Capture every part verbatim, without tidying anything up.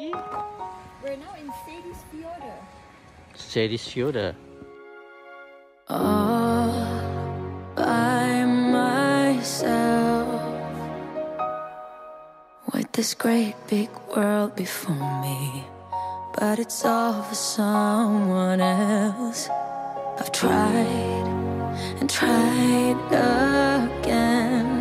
Sadie? We're now in Sadie's Fjorder. Sadie's Fjorder. All by myself, with this great big world before me, but it's all for someone else. I've tried and tried again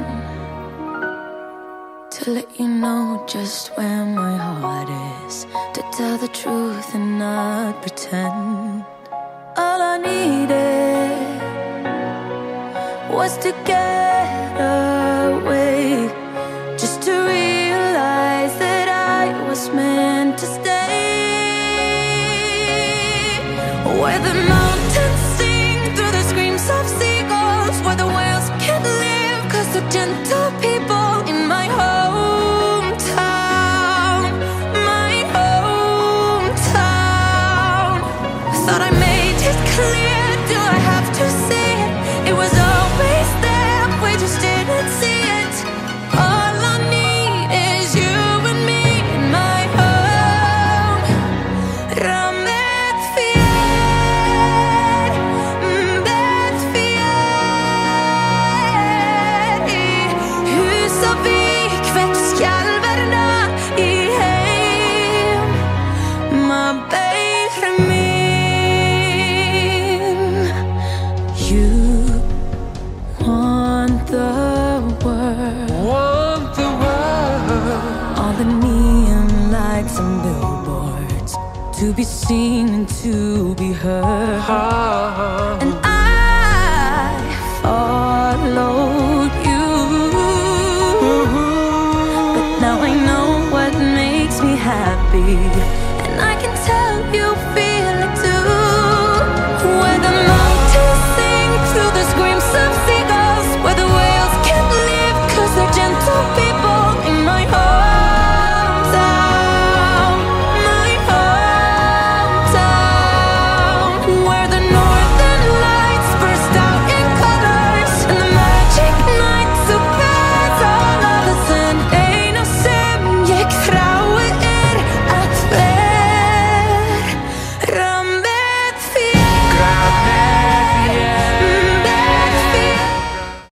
to let you know just where my heart is, to tell the truth and not pretend. All I needed was to get away, just to realize that I was meant to stay. Where the mountains sing through the screams of seagulls, where the whales can't live cause they're gentle people. In my hometown, my hometown. Thought I made it clear, do I have to say it? It was always there, we just didn't see it. All I need is you and me in my home. Rammet fjär, bet fjär. I hus och vik väcks skalvarna i hem. Ma baby min. You want the world, Want the world. all the neon lights and billboards, to be seen and to be heard. Ah, And